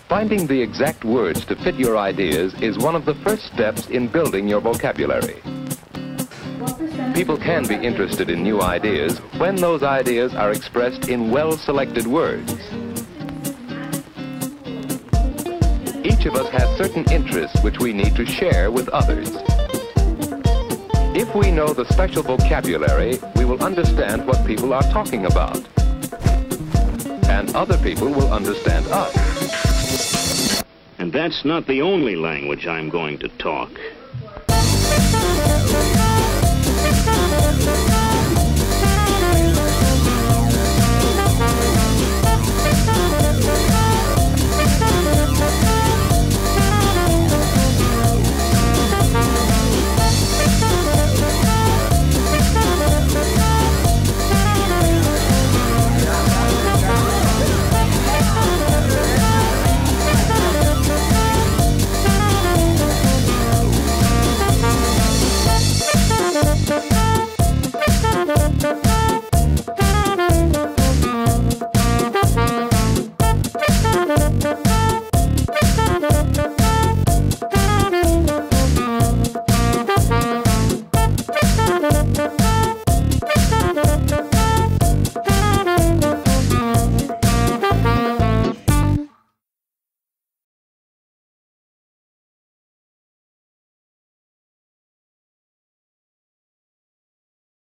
Finding the exact words to fit your ideas is one of the first steps in building your vocabulary. People can be interested in new ideas when those ideas are expressed in well-selected words. Each of us has certain interests which we need to share with others. If we know the special vocabulary, we will understand what people are talking about. And other people will understand us. And that's not the only language I'm going to talk.